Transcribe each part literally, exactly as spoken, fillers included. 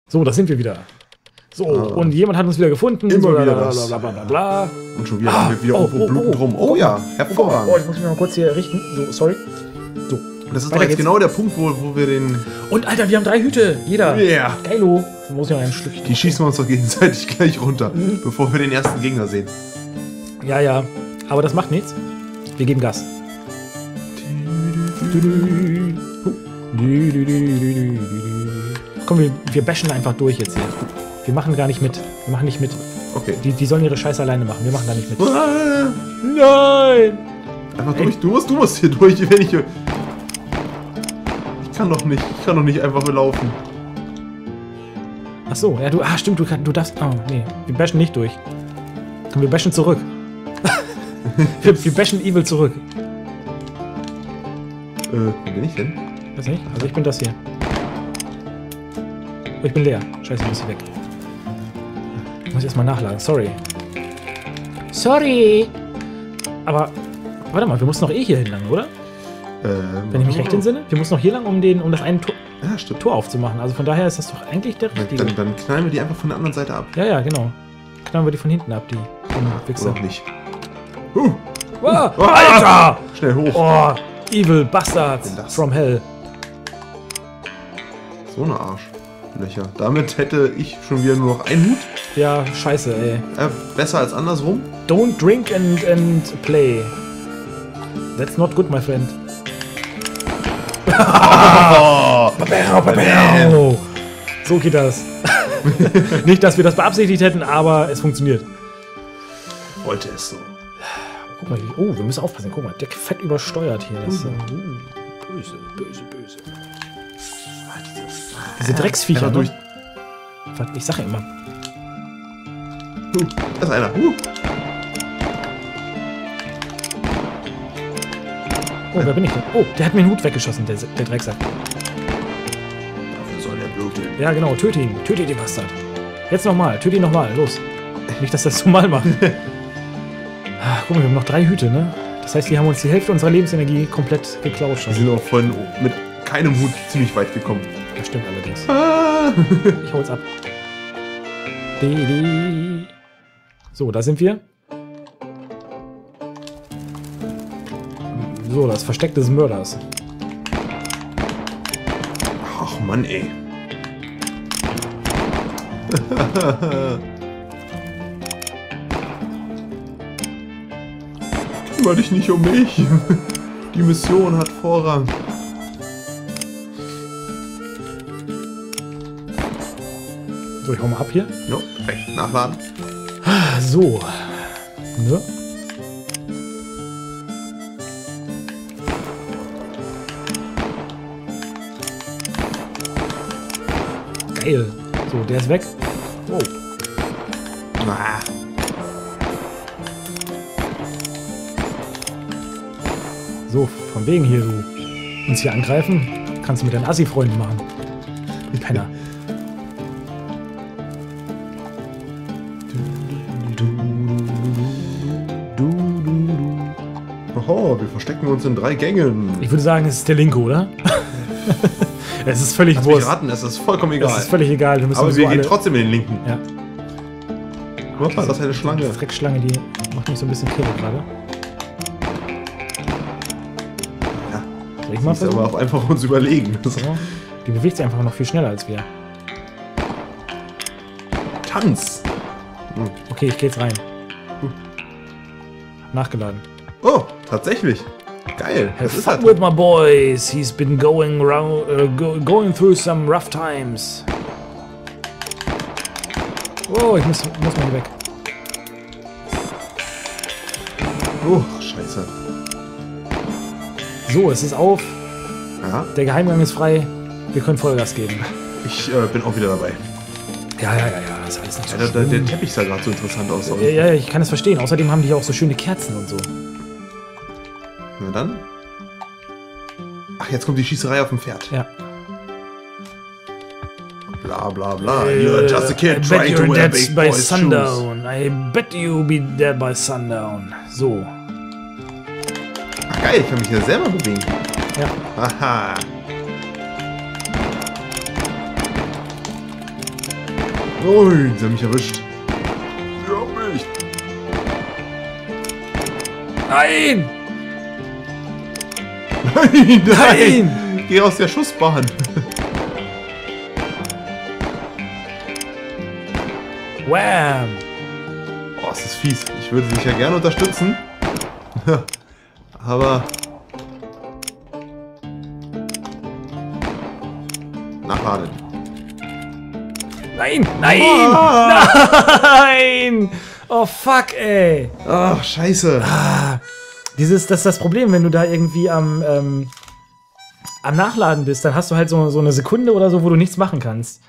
So, da sind wir wieder. So, ah. und jemand hat uns wieder gefunden. Immer so, wieder bla, das. bla, bla, bla, bla. Und schon wieder Ah, haben wir wieder oh, irgendwo oh, Blut oh, drum. oh, Oh ja, Oh, hervorragend. oh, ich muss mich mal kurz hier richten. So, sorry. So. Das ist Weiter doch jetzt geht's. genau der Punkt, wo, wo wir den... Und Alter, wir haben drei Hüte. Jeder. Yeah. Geilo. Da muss ich noch ein Schlückchen. Die schießen wir uns doch gegenseitig gleich runter, mhm. bevor wir den ersten Gegner sehen. Ja, ja. Aber das macht nichts. Wir geben Gas. Komm, wir, wir bashen einfach durch jetzt hier. Wir machen gar nicht mit. Wir machen nicht mit. Okay. Die, die sollen ihre Scheiße alleine machen. Wir machen da nicht mit. Ah, Nein! einfach durch. Du musst, du musst hier durch, wenn ich... Ich kann doch nicht. Ich kann doch nicht einfach laufen. Ach so, ja, du... Ah, stimmt, du, kann, du darfst... Oh, nee. Wir bashen nicht durch. Komm, wir bashen zurück. wir, wir bashen Evil zurück. Äh, wo bin ich denn? Weiß nicht. Also ich bin das hier. Oh, ich bin leer. Scheiße, ich muss hier weg. Ich muss erstmal nachladen. Sorry. Sorry! Aber... Warte mal, wir mussten noch eh hier hin lang, oder? Äh, Wenn ich mich recht entsinne. Wir mussten noch hier lang, um, den, um das eine Tor, ja, stimmt. Tor aufzumachen. Also von daher ist das doch eigentlich der richtige. Dann, dann knallen wir die einfach von der anderen Seite ab. Ja, ja, genau. Knallen wir die von hinten ab, die Wichser. Oder auch nicht. Uh, Ah, uh, Alter! Schnell hoch. Oh, Evil Bastards das? from Hell. So eine Arschlöcher. Damit hätte ich schon wieder nur noch einen Hut. Ja, scheiße, ey. Äh, besser als andersrum. Don't drink and, and play. That's not good, my friend. Oh, Babau, babau. So geht das. Nicht, dass wir das beabsichtigt hätten, aber es funktioniert. wollte es so. Guck mal, wie, oh, wir müssen aufpassen. Guck mal, der fett übersteuert hier. Das, uh, böse, böse, böse. Diese Drecksviecher. Einfach durch. Ne? Ich sag ja immer. Uh, da ist einer. Uh. Oh, wer bin ich denn? Oh, der hat mir den Hut weggeschossen, der, der Drecksack. Dafür soll der bluten. Ja, genau, töte ihn. Töte den Bastard. Jetzt nochmal, töte ihn nochmal. Los. Nicht, dass das so mal macht. Ah, guck mal, wir haben noch drei Hüte, ne? Das heißt, wir haben uns die Hälfte unserer Lebensenergie komplett geklaut schon. Wir sind auch vorhin mit keinem Hut ziemlich weit gekommen. Das stimmt allerdings. Ah. Ich hol's ab. So, da sind wir. So, das Versteck des Mörders. Ach Mann, ey. Kümmere dich nicht um mich. Die Mission hat Vorrang. So, ich hau mal ab hier. Jo, perfekt. Nachladen. So. Ne? Geil. So, der ist weg. Oh. Ah. So, von wegen hier, du uns hier angreifen, kannst du mit deinen Assi-Freunden machen. Penner. Oho, wir verstecken uns in drei Gängen. Ich würde sagen, es ist der linke, oder? Es ist völlig Lass mich wurscht. raten, es ist vollkommen egal. Es ist völlig egal. Wir müssen Aber so wir gehen alle... trotzdem in den linken. Ja. Hoppla, das ist eine Schlange. Die Dreckschlange, die macht mich so ein bisschen kirre gerade. Ja. Soll ich mal Ist aber versuchen? auch einfach uns überlegen. So. Die bewegt sich einfach noch viel schneller als wir. Tanz. Okay, ich geh jetzt rein. Nachgeladen. Oh, tatsächlich. Geil. Have Das ist fun halt. with my boys. He's been going round, uh, go, going through some rough times. Oh, ich muss, muss mal hier weg. Oh, scheiße. So, es ist auf. Ja, Der Geheimgang ist frei. Wir können Vollgas geben. ich äh, bin auch wieder dabei. Ja, ja, ja, ja. Das ist alles nicht so Ja, der, der, der schlimm. Teppich sah gerade so interessant aus. Ja, ja, ich kann es verstehen. Außerdem haben die ja auch so schöne Kerzen und so. Na dann. Ach, jetzt kommt die Schießerei auf dem Pferd. Ja. Bla bla bla. You're just a kid I bet trying to you're wear dead big by boys' shoes. sundown. I bet you'll be dead by sundown. So. Ach geil, ich kann mich hier selber bewegen. Ja. Haha. Ui, sie haben mich erwischt. Sie haben mich. Nein! Nein, nein! Nein! Geh aus der Schussbahn. Wham! Oh, das ist fies. Ich würde dich ja gerne unterstützen. Aber... Nachladen. Nein! Nein! Ah! Nein! Oh fuck, ey! Ach, scheiße. Ah, dieses, das ist das Problem, wenn du da irgendwie am, ähm, am Nachladen bist, dann hast du halt so, so eine Sekunde oder so, wo du nichts machen kannst.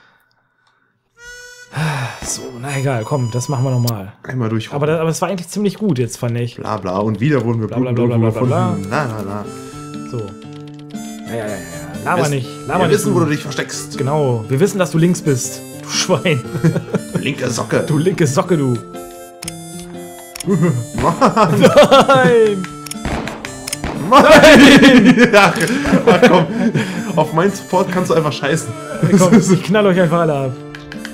Ah, so, na egal, komm, das machen wir nochmal. Einmal durch. Aber, da- aber es war eigentlich ziemlich gut jetzt, fand ich. Bla bla. Und wieder wurden wir Bla, bla, Blut bla, bla, irgendwo bla, bla, gefunden. La la la. So. Ja, ja, ja, ja. Laber Wissen- nicht, laber Wir nicht. wissen, wo du dich versteckst. Genau, wir wissen, dass du links bist. Du Schwein. Linke Socke. Du linke Socke, du. Mann. Nein! Nein! Ach, ach komm. Auf meinen Support kannst du einfach scheißen. Komm, ich knall euch einfach alle ab.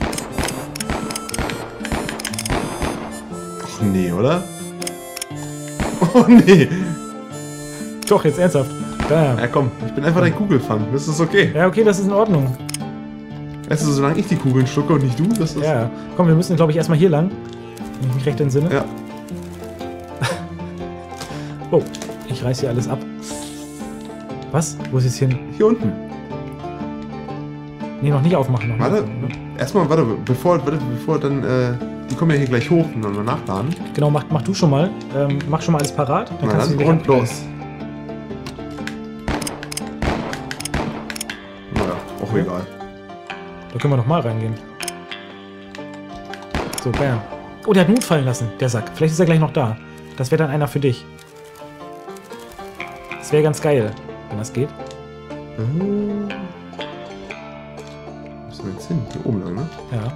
Ach nee, oder? Oh nee. Doch, jetzt ernsthaft. Bam. Ja komm, ich bin einfach dein Kugelfang. Das ist okay. Ja, okay, das ist in Ordnung. Weißt du, solange ich die Kugeln schlucke und nicht du, das ist... Ja, komm, wir müssen, glaube ich, erstmal hier lang. Wenn ich mich recht entsinne. Ja. Oh, ich reiß hier alles ab. Was? Wo ist jetzt hin? Hier unten. Nee, noch nicht aufmachen. Noch Warte, nicht. erstmal, warte, bevor, warte, bevor dann, äh, die kommen ja hier gleich hoch und dann mal nachladen. Genau, mach, mach du schon mal. Ähm, mach schon mal alles parat. Dann Na kannst dann, du und los. Naja, auch Okay. egal. Da können wir noch mal reingehen. So, bam. Oh, der hat einen Hut fallen lassen, der Sack. Vielleicht ist er gleich noch da. Das wäre dann einer für dich. Das wäre ganz geil, wenn das geht. Hm. Wo ist denn jetzt hin? Hier oben lang, ne? Ja.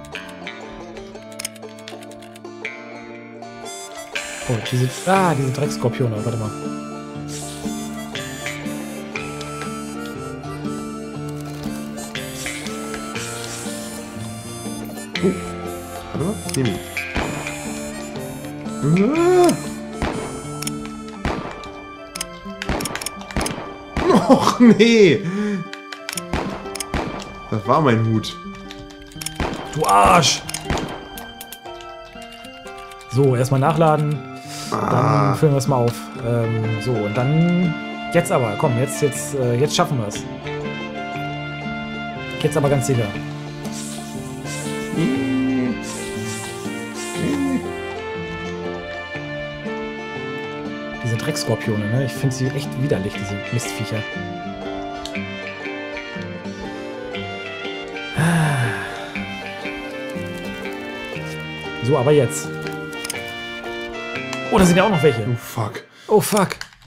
Oh, diese... Ah, diese Dreckskorpione. Warte mal. Warte mal, ich nehme ihn. Ah. Och, nee! Das war mein Hut. Du Arsch! So, erstmal nachladen. Dann Ah. füllen wir es mal auf. Ähm, so, und dann... Jetzt aber, komm, jetzt, jetzt, äh, jetzt schaffen wir es. Jetzt aber ganz sicher. Diese Dreckskorpione, ne? Ich finde sie echt widerlich, diese Mistviecher. So, aber jetzt. Oh, da sind ja auch noch welche. Oh, fuck. Oh, fuck.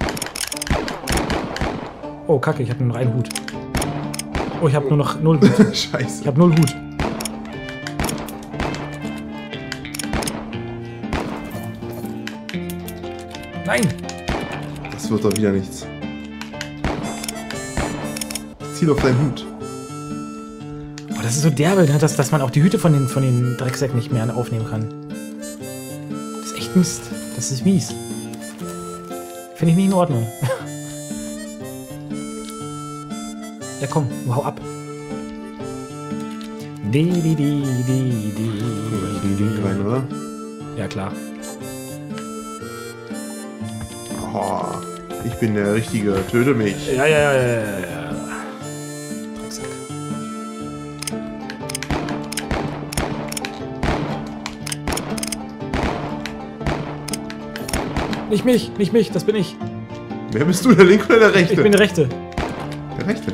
Oh, kacke, ich habe nur noch einen Hut. Oh, ich habe nur noch null Hut. Ich Scheiße. habe null Hut. Nein! Das wird doch wieder nichts. Ziel auf deinen Hut. Oh, das ist so derbe, ne? dass, dass man auch die Hüte von den, von den Drecksäcken nicht mehr aufnehmen kann. Das ist echt Mist. Das ist mies. Finde ich nicht in Ordnung. Ja, komm, hau ab. Die, die, die, die, die, die, Rein, oder? Ja, klar. Oh, ich bin der Richtige. Töte mich. Ja, ja, ja, ja, ja, ja. Drecksack. Nicht mich, nicht mich, das bin ich. Wer bist du, der Linke oder der Rechte? Ich bin der Rechte. der Rechte.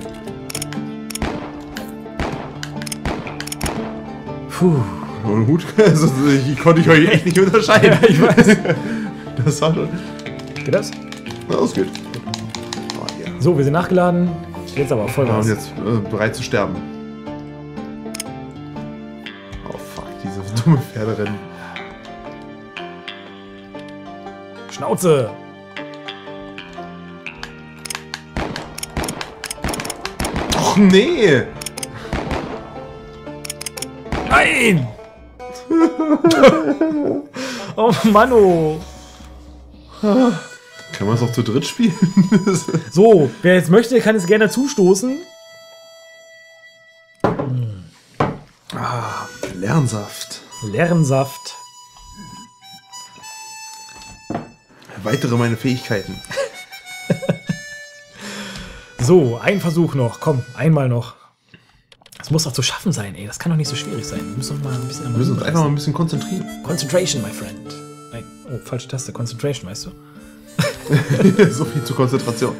Puh. Und Hut, also, ich konnte ich euch echt nicht unterscheiden. Ja, ich weiß. Das war schon. Geht das? Na, das geht. Oh, ja. So, wir sind nachgeladen. Jetzt aber voll Ja, und was. jetzt äh, bereit zu sterben. Oh fuck, diese dumme Pferderennen. Schnauze! Och nee! Nein! Oh Mann, oh. Kann man es auch zu dritt spielen? So, wer jetzt möchte, kann es gerne zustoßen. Ah, Lernsaft. Lernsaft. Erweitere meine Fähigkeiten. So, ein Versuch noch. Komm, einmal noch. Das muss doch zu schaffen sein, ey. Das kann doch nicht so schwierig sein. Wir müssen uns mal ein bisschen Wir müssen uns einfach mal ein bisschen konzentrieren. Concentration, my friend. Nein. Oh, falsche Taste. Concentration, weißt du? So viel zur Konzentration.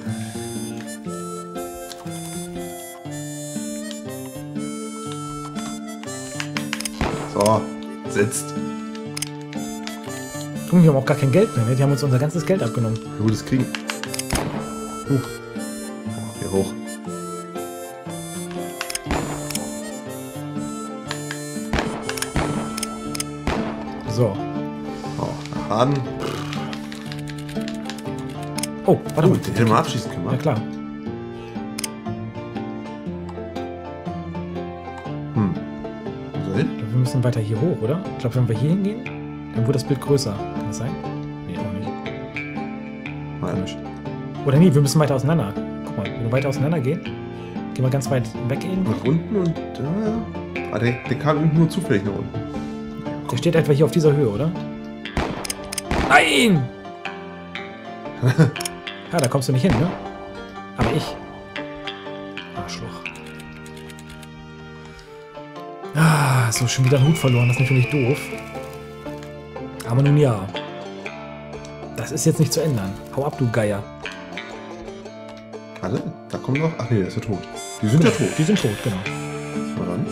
So, sitzt. Guck mal, wir haben auch gar kein Geld mehr, ne? Die haben uns unser ganzes Geld abgenommen. Ja, gut, das kriegen. Huch. Hier hoch. So. Oh, Haden. Oh, warte Oh, mal. den hätten wir abschießen können, Ja, wa? klar. Hm. Wo soll hin? Wir müssen weiter hier hoch, oder? Ich glaube, wenn wir hier hingehen, dann wird das Bild größer. Kann das sein? Nee, auch nicht. Nein. Oder nee, wir müssen weiter auseinander. Guck mal, wenn wir weiter auseinander gehen, gehen wir ganz weit weg irgendwo. Nach unten und da. Ah, der, der kam irgendwie nur zufällig nach unten. Der steht etwa hier auf dieser Höhe, oder? Nein! Ja, da kommst du nicht hin, ne? Aber ich. Arschloch. Ah, so, schon wieder einen Hut verloren. Das ist natürlich doof. Aber nun ja. Das ist jetzt nicht zu ändern. Hau ab, du Geier. Alle? Da kommt noch. Ach nee, der ist ja tot. Die sind ja tot. Die sind tot, genau. Mal ran.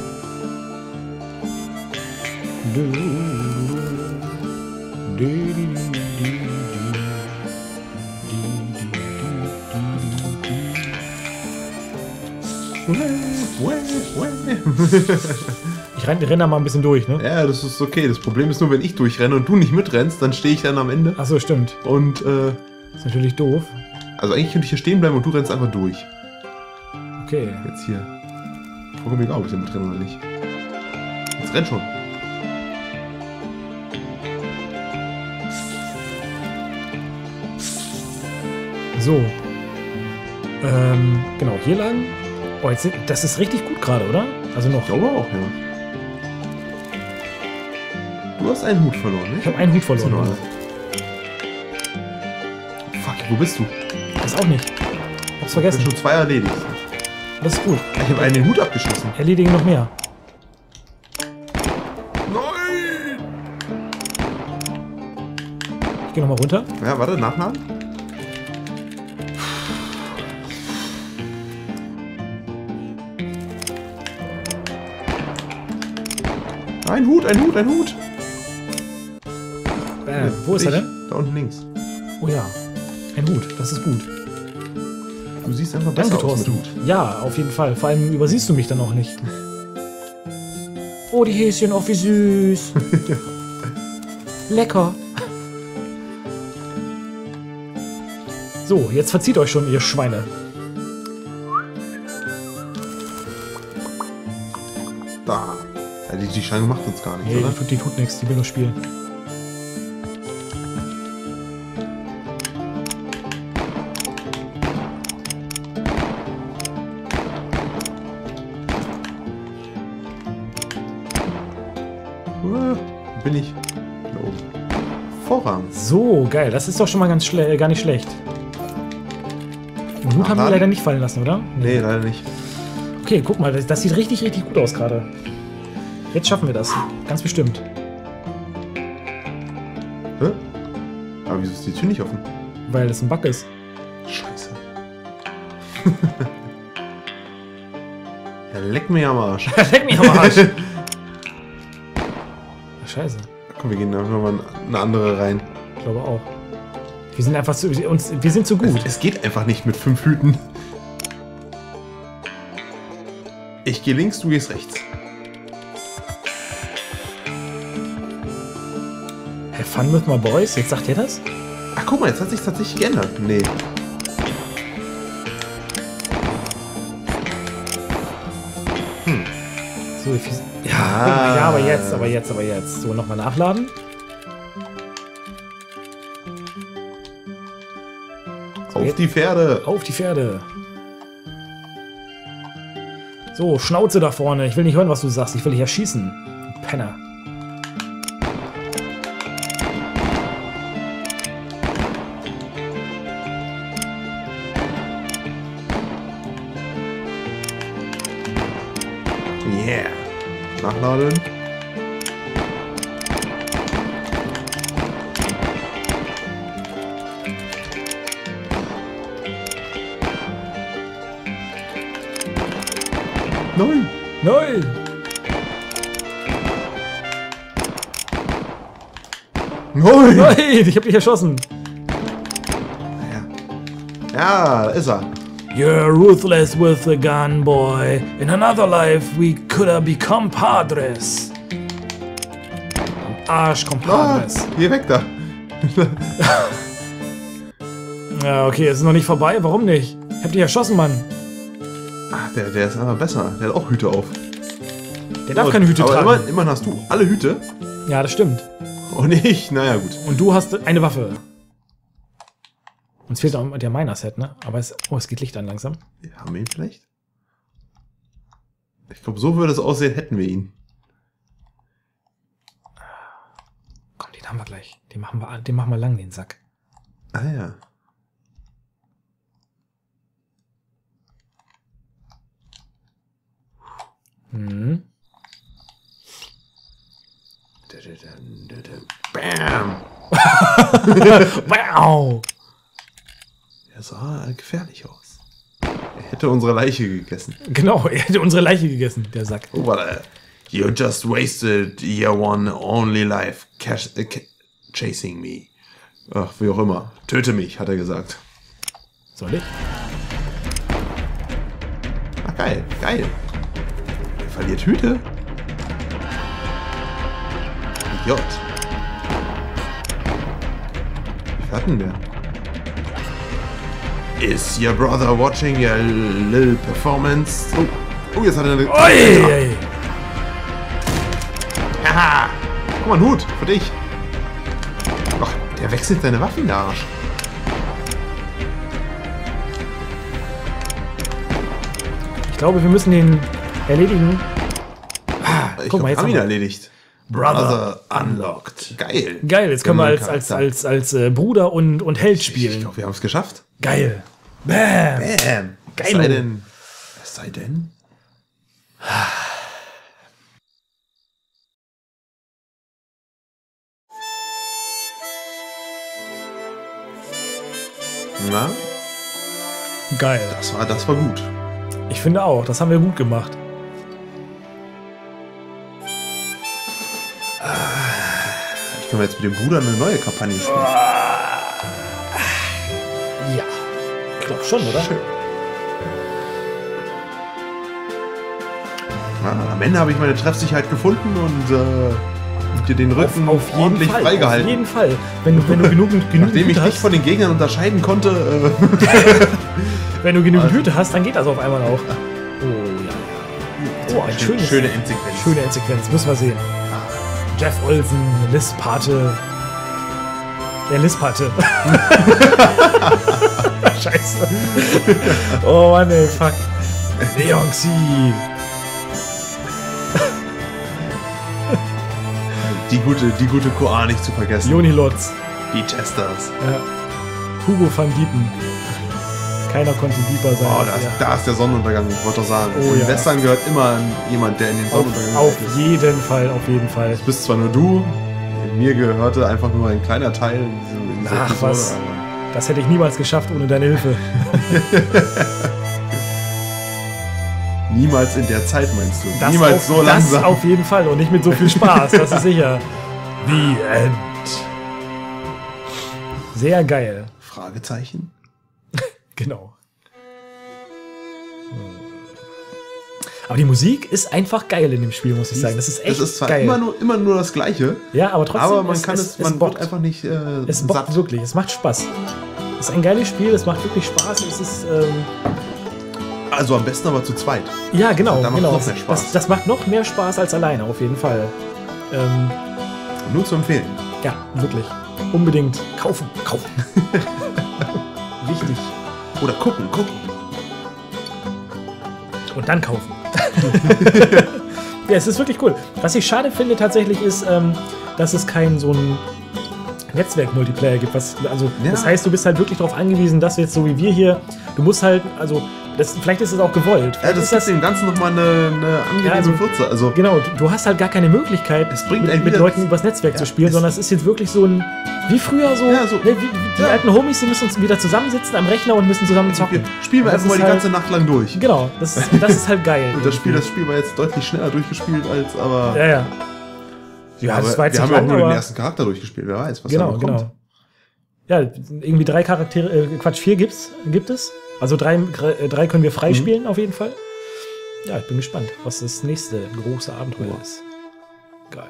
Ich renne renn da mal ein bisschen durch, ne? Ja, das ist okay. Das Problem ist nur, wenn ich durchrenne und du nicht mitrennst, dann stehe ich dann am Ende. Achso, stimmt. Und, äh, Ist natürlich doof. also eigentlich könnte ich hier stehen bleiben und du rennst einfach durch. Okay. Jetzt hier. Vollkommen egal, ob ich da mit renne oder nicht. Jetzt renn schon. So. Ähm, genau, hier lang. Oh, jetzt sind, das ist richtig gut gerade, oder? Also noch. Ich glaube auch, ja. Du hast einen Hut verloren, Ich ne? habe einen Hut verloren. Oder? Fuck, wo bist du? Das auch nicht. Hab's Ich hab vergessen. schon zwei erledigt. Das ist gut. Ich habe einen den Hut abgeschossen. Erledigen noch mehr. Nein! Ich gehe nochmal runter. Ja, warte, nachladen. Ein Hut, ein Hut, ein Hut! Bam. Wo ist er Ich. denn? Da unten links. Oh ja. Ein Hut. Das ist gut. Du siehst einfach besser Danke, aus mit Thorsten. Hut. Ja, auf jeden Fall. Vor allem übersiehst du mich dann auch nicht. Oh, die Häschen, oh, wie süß. Lecker. So, jetzt verzieht euch schon, ihr Schweine. Da. Ja, die, die Schlange macht uns gar nichts, Nee, oder? die tut, die tut nichts, die will nur spielen. Uah, wo bin ich? Da oben. Vorrang. So, geil. Das ist doch schon mal ganz schle äh, gar nicht schlecht. Den Hut Ach, haben wir dann? leider nicht fallen lassen, oder? Nee, leider nicht. Okay, guck mal, das, das sieht richtig, richtig gut aus gerade. Jetzt schaffen wir das. Ganz bestimmt. Hä? Aber wieso ist die Tür nicht offen? Weil das ein Bug ist. Scheiße. Ja, leck mir am Arsch. Leck mich am Arsch. Scheiße. Komm, wir gehen einfach mal eine andere rein. Ich glaube auch. Wir sind einfach zu, uns, wir sind zu gut. Es, es geht einfach nicht mit fünf Hüten. Ich gehe links, du gehst rechts. Have fun with my boys? Jetzt sagt ihr das? Ach, guck mal, jetzt hat sich tatsächlich geändert. Nee. So, if you, ja, Ah. Ja, aber jetzt, aber jetzt, aber jetzt. So, nochmal nachladen. Auf die Pferde. Auf die Pferde. So, Schnauze da vorne. Ich will nicht hören, was du sagst. Ich will dich erschießen. Du Penner. Yeah. Nachladen. Nein. Nein! Nein. Nein! Ich hab dich erschossen. Ja. Ja, da ist er. You're ruthless with the gun, boy. In another life we could have become padres. Am Arsch, Ah, compadres. geh weg da. Ja, okay, es ist noch nicht vorbei. Warum nicht? Ich hab dich erschossen, Mann. Ach, der, der ist aber besser. Der hat auch Hüte auf. Der darf keine Hüte aber tragen. immerhin, immerhin hast du alle Hüte. Ja, das stimmt. Und ich, naja, gut. Und du hast eine Waffe. Uns fehlt auch der Miner-Set, ne? Aber es, oh, es geht Licht an langsam. Haben wir ihn vielleicht? Ich glaube, so würde es aussehen, hätten wir ihn. Komm, den haben wir gleich. Den machen wir, den machen wir lang, den Sack. Ah ja. Mhm. Bam! Wow! Er sah gefährlich aus. Er hätte unsere Leiche gegessen. Genau, er hätte unsere Leiche gegessen, der Sack. Oh, warte. You just wasted your one only life cash, äh, ca chasing me. Ach, wie auch immer. Töte mich, hat er gesagt. Soll ich? Ach, geil, geil. Er verliert Hüte. Idiot. Wie viel hat denn der? Is your brother watching your little performance? Oh, oh jetzt hat er eine... Oi, oi. Haha! Guck mal, ein Hut für dich. Ach, der wechselt seine Waffen, der Arsch. Ich glaube, wir müssen den erledigen. Ah, Ich guck glaub, mal, wir jetzt haben haben ihn wir. erledigt. Brother unlocked. Geil. Geil, jetzt können wir als, neuen als, Charakter. als, als äh, Bruder und, und Held Ich spielen. glaube, wir haben es geschafft. Geil. Bam. Bam. Geil. Es sei denn... Es sei denn... Na, Geil. das war, das war gut. Ich finde auch, das haben wir gut gemacht. Ich können wir jetzt mit dem Bruder eine neue Kampagne spielen. Ja. Ich glaube schon, oder? Schön. Ja, am Ende habe ich meine Treffsicherheit gefunden und äh, dir den Rücken Auf, auf jeden ordentlich Fall. freigehalten. Auf jeden Fall. Wenn du, wenn du genügend, genügend Nachdem ich Hüte dich hast, von den Gegnern unterscheiden konnte. Äh, wenn du genügend Also- Hüte hast, dann geht das auf einmal auch. Oh ja. Oh, ein schönes, schöne Endsequenz. schöne Endsequenz. Müssen wir sehen. Jeff Olsen, Liz Pate. Der Liz Pate. Scheiße. Oh Mann, ey, fuck. Leonxi. Die gute, die gute Koa nicht zu vergessen. Joni Lotz. Die Chesters. Ja. Hugo van Diepen. Keiner konnte Dieper sein. Oh, da ist, ja. da ist der Sonnenuntergang, ich wollte doch sagen. Oh, In ja. Western gehört immer jemand, der in den Auf, Sonnenuntergang auf ist. jeden Fall, auf jeden Fall. Das bist zwar nur du, mir gehörte einfach nur ein kleiner Teil in diese- in dieser Ach, Episode, was. aber- Das hätte ich niemals geschafft ohne deine Hilfe. Niemals in der Zeit, meinst du? Das Niemals auf, so langsam. Das auf jeden Fall und nicht mit so viel Spaß, das ist sicher. The End. Sehr geil. Fragezeichen? Genau. Aber die Musik ist einfach geil in dem Spiel, muss ich sagen. Das ist echt Das ist zwar geil. immer nur, immer nur das Gleiche, ja, aber trotzdem. aber man kann es, man bockt. wird einfach nicht äh, Es bockt satt. wirklich, es macht Spaß. Es ist ein geiles Spiel, es macht wirklich Spaß. Es ist, ähm, also am besten aber zu zweit. Ja, genau. Da macht genau. noch mehr Spaß. Das, das macht noch mehr Spaß als alleine, auf jeden Fall. Ähm, Nur zu empfehlen. ja, wirklich. Unbedingt kaufen. Kaufen. Wichtig. Oder gucken, gucken. Und dann kaufen. Ja, es ist wirklich cool. Was ich schade finde tatsächlich ist, ähm, dass es keinen so ein Netzwerk-Multiplayer gibt. Was, also, Ja. Das heißt, du bist halt wirklich darauf angewiesen, dass du jetzt so wie wir hier, du musst halt, also das, vielleicht ist es auch gewollt. Ja, Vielleicht das ist gibt dem Ganzen nochmal eine, eine angenehme Ja, also- Würze. Also, Genau, du, du hast halt gar keine Möglichkeit, Es bringt mit, einen mit wieder- Leuten übers Netzwerk Ja, zu spielen, es- sondern es ist jetzt wirklich so ein, wie früher so, Ja, so. Ne, wie, wie, die Ja. alten Homies, die müssen uns wieder zusammensitzen am Rechner und müssen zusammen zocken. spielen wir Das einfach mal ist die halt- ganze Nacht lang durch. Genau, das ist, das ist halt geil. Und das Spiel, das Spiel war jetzt deutlich schneller durchgespielt als, aber. Ja, ja. Ja, aber das war jetzt wir nicht haben ja auch lang, nur den aber- ersten Charakter durchgespielt, wer weiß, was Genau, da noch kommt. genau. Ja, irgendwie drei Charaktere, äh, Quatsch, vier gibt's, gibt es. Also drei, äh, drei können wir freispielen, auf jeden Fall. Ja, ich bin gespannt, was das nächste große Abenteuer ist. Geil.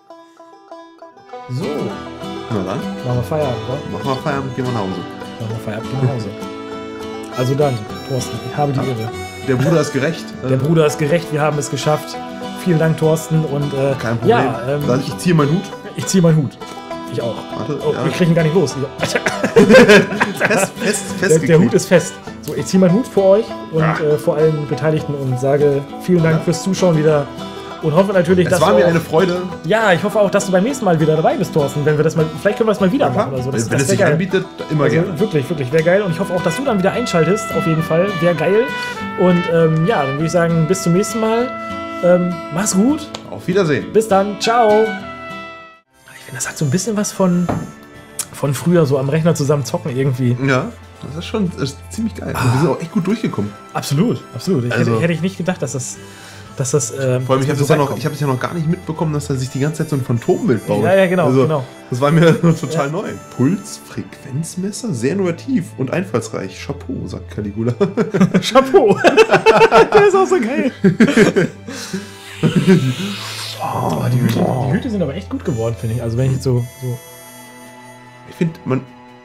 So, Na dann, machen wir Feierabend, oder? machen wir Feierabend, gehen wir nach Hause. Machen wir Feierabend, gehen nach Hause. Also dann, Thorsten, ich habe die Ehre. Der Bruder ist gerecht. Der äh, Bruder ist gerecht, wir haben es geschafft. Vielen Dank, Thorsten. Und äh, Kein Problem. ja, ähm, Sag ich, ich ziehe meinen Hut. ich ziehe meinen Hut. Ich auch. Warte, Oh, ja. wir kriegen ihn gar nicht los. Fest, fest, Der, festgeklebt. der Hut ist fest. So, ich ziehe meinen Hut vor euch und Ah. äh, vor allen Beteiligten und sage vielen Dank Ja. fürs Zuschauen wieder. Und hoffe natürlich, Es dass war du mir auch, eine Freude. ja, ich hoffe auch, dass du beim nächsten Mal wieder dabei bist, Thorsten. Wenn wir das mal, vielleicht können wir das mal wieder machen oder so. Das, Wenn das es wär sich geil. anbietet, immer Also gerne. wirklich, wirklich, wäre geil. Und ich hoffe auch, dass du dann wieder einschaltest, auf jeden Fall. Wäre geil. Und ähm, ja, dann würde ich sagen, bis zum nächsten Mal. Ähm, mach's gut. Auf Wiedersehen. Bis dann. Ciao. Ich finde, das hat so ein bisschen was von, von früher, so am Rechner zusammen zocken irgendwie. Ja, das ist schon das ist ziemlich geil. Und wir sind auch echt gut durchgekommen. Absolut, absolut. Ich Also- hätte, hätte ich nicht gedacht, dass das. Dass das ähm, Vor allem, ich habe dass das, wir ja so noch, ich hab das ja noch gar nicht mitbekommen, dass er sich die ganze Zeit so ein Phantombild baut. Ja, ja, genau, Also, genau. Das war mir total neu. Puls-Frequenzmesser, sehr innovativ und einfallsreich. Chapeau, sagt Caligula. weit- Chapeau. Der ist auch so geil. oh, die, Hüte, die Hüte sind aber echt gut geworden, finde ich. Also wenn ich jetzt so. so Ich finde, man.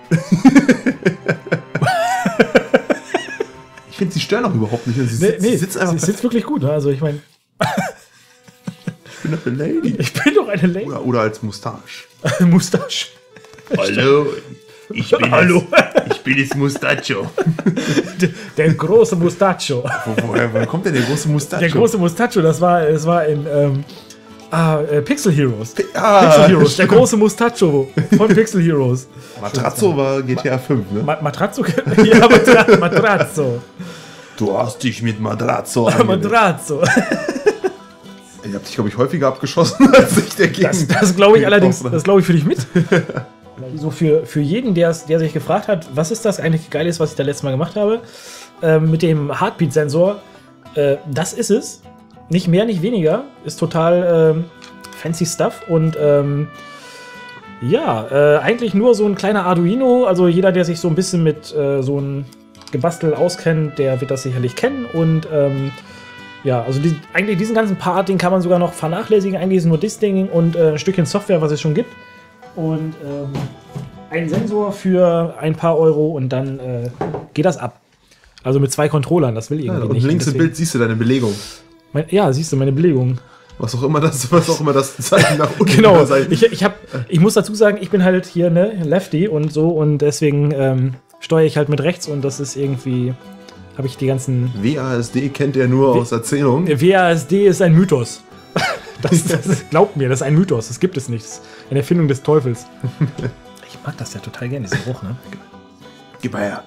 ich finde, sie stören auch überhaupt nicht. Sie, nee, sitzt, sie sitzt einfach. sie sitzt wirklich gut. Ne? Also ich meine, Ich bin doch eine Lady. ich bin doch eine Lady. Oder, oder als Mustache. Mustache. Hallo, ich bin Hallo. Es, ich bin es Mustacho. Der, der große Mustacho. Wo, woher, woher kommt denn der große Mustacho? Der große Mustacho, das war, das war in ähm, ah, äh, Pixel Heroes. Ah, Pixel Heroes, der große Mustacho von Pixel Heroes. Matrazzo war G T A fünf, ne? Ma Matrazzo? Ja, Matra Matrazzo. Du hast dich mit Matrazzo angelegt. Matrazzo. Ich hab dich, glaube ich, häufiger abgeschossen, als ich dagegen. Das, das glaube ich allerdings, getroffen das glaube ich für dich mit. So für, für jeden, der, der sich gefragt hat, was ist das eigentlich Geiles, was ich da letztes Mal gemacht habe, ähm, mit dem Heartbeat-Sensor, äh, das ist es. Nicht mehr, nicht weniger. Ist total ähm, fancy Stuff und ähm, ja, äh, eigentlich nur so ein kleiner Arduino. Also jeder, der sich so ein bisschen mit äh, so einem Gebastel auskennt, der wird das sicherlich kennen und ähm, ja, also die, eigentlich diesen ganzen Part, den kann man sogar noch vernachlässigen. Eigentlich ist nur das Ding und äh, ein Stückchen Software, was es schon gibt. Und ähm, ein Sensor für ein paar Euro und dann äh, geht das ab. Also mit zwei Controllern, das will irgendwie Ja, und nicht. links im Deswegen- Bild siehst du deine Belegung. Mein, ja, siehst du, meine Belegung. Was auch immer das, was auch immer das Zeichen nach unten Genau. sein. Ich, ich, hab, ich muss dazu sagen, ich bin halt hier ne Lefty und so und deswegen ähm, steuere ich halt mit rechts und das ist irgendwie, habe ich die ganzen... W A S D kennt er nur aus Erzählungen. W A S D ist ein Mythos. Das, das glaubt mir, das ist ein Mythos. Das gibt es nicht. Das ist eine Erfindung des Teufels. Ich mag das ja total gerne, diesen Geruch, ne? Gib mal her.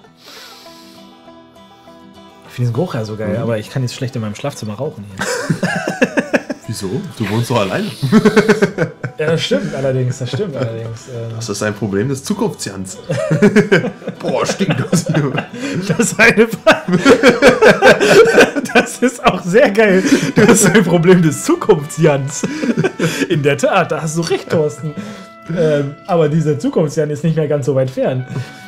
Ich finde diesen Geruch ja so geil, Mhm. aber ich kann jetzt schlecht in meinem Schlafzimmer rauchen hier. Wieso? Du wohnst doch alleine. Ja, das stimmt allerdings, das stimmt allerdings. Ähm, Das ist ein Problem des Zukunftsjans. Boah, stinkt das hier. Das ist eine Das ist auch sehr geil. Das ist ein Problem des Zukunftsjans. In der Tat, da hast du recht, Thorsten. Ähm, aber dieser Zukunftsjan ist nicht mehr ganz so weit fern.